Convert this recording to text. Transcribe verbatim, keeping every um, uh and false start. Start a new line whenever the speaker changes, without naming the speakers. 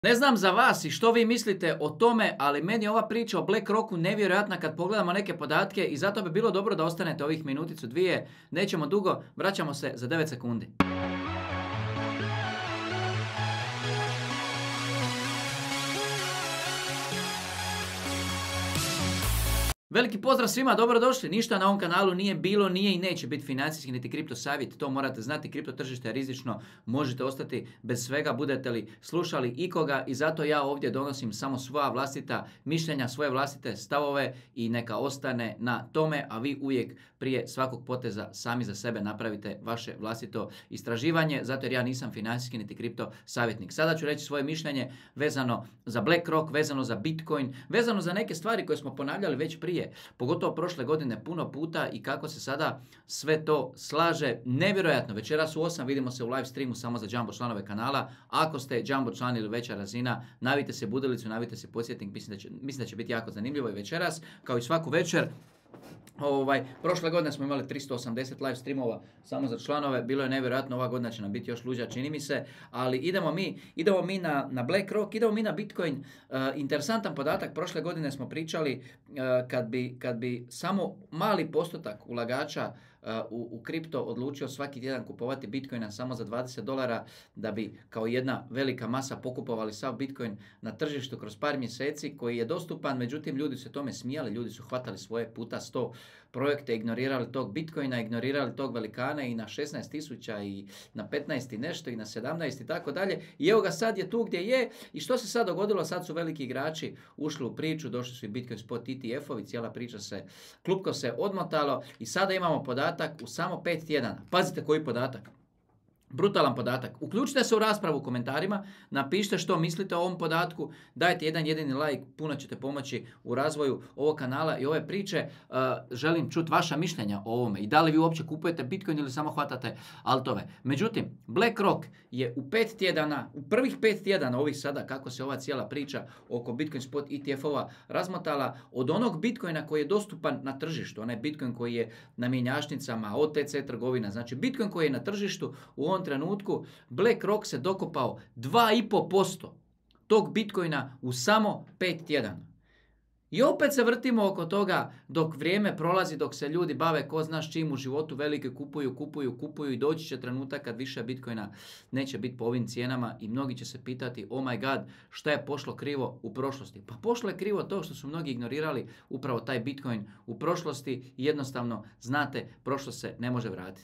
Ne znam za vas i što vi mislite o tome, ali meni je ova priča o BlackRocku nevjerojatna kad pogledamo neke podatke i zato bi bilo dobro da ostanete ovih minuticu dvije. Nećemo dugo, vraćamo se za devet sekundi. Veliki pozdrav svima, dobrodošli. Ništa na ovom kanalu nije bilo, nije i neće biti financijski niti kripto savjet. To morate znati, kripto tržište je rizično, možete ostati bez svega budete li slušali ikoga i zato ja ovdje donosim samo svoja vlastita mišljenja, svoje vlastite stavove i neka ostane na tome, a vi uvijek prije svakog poteza sami za sebe napravite vaše vlastito istraživanje, zato jer ja nisam financijski niti kripto savjetnik. Sada ću reći svoje mišljenje vezano za BlackRock, vezano za Bitcoin, vezano za neke stvari koje smo ponavljali već prije. Pogotovo prošle godine puno puta i kako se sada sve to slaže. Nevjerojatno, večeras u osam vidimo se u live streamu samo za Jumbo članove kanala. Ako ste Jumbo član ili veća razina, navijte se budilicu, navijte se podsjetnik, mislim da će, mislim da će biti jako zanimljivo i večeras, kao i svaku večer. Ovaj, prošle godine smo imali tristo osamdeset live streamova samo za članove, bilo je nevjerojatno, ova godina će nam biti još luđa, čini mi se, ali idemo mi, idemo mi na, na BlackRock, idemo mi na Bitcoin. Uh, interesantan podatak, prošle godine smo pričali uh, kad, bi, kad bi samo mali postotak ulagača uh, u, u kripto odlučio svaki tjedan kupovati Bitcoina samo za dvadeset dolara, da bi kao jedna velika masa pokupovali sav Bitcoin na tržištu kroz par mjeseci koji je dostupan, međutim ljudi su se tome smijali, ljudi su hvatali svoje puta sto projekte, ignorirali tog Bitcoina, ignorirali tog velikana i na šesnaest tisuća i na petnaest i nešto i na sedamnaest i tako dalje. I evo ga sad je tu gdje je i što se sad dogodilo? Sad su veliki igrači ušli u priču, došli su i Bitcoin Spot E T F-ovi, cijela priča se, klupko se odmotalo i sada imamo podatak u samo pet tjedana. Pazite koji podatak. Brutalan podatak. Uključite se u raspravu u komentarima, napišite što mislite o ovom podatku, dajte jedan jedini like, puno ćete pomoći u razvoju ovog kanala i ove priče. Uh, želim čuti vaša mišljenja o ovome i da li vi uopće kupujete Bitcoin ili samo hvatate altove. Međutim, BlackRock je u pet tjedana, u prvih pet tjedana ovih sada kako se ova cijela priča oko Bitcoin Spot E T F-ova razmotala od onog Bitcoina koji je dostupan na tržištu, onaj Bitcoin koji je na mjenjačnicama, O T C trgovina, znači Bitcoin koji je na tržištu u ovom trenutku, BlackRock se dokopao dva i pol posto tog Bitcoina u samo pet tjedana. I opet se vrtimo oko toga dok vrijeme prolazi, dok se ljudi bave ko zna s čim u životu, velike kupuju, kupuju, kupuju i doći će trenutak kad više Bitcoina neće biti po ovim cijenama i mnogi će se pitati oh my god, šta je pošlo krivo u prošlosti? Pa pošlo je krivo to što su mnogi ignorirali upravo taj Bitcoin u prošlosti i jednostavno znate, prošlost se ne može vratiti.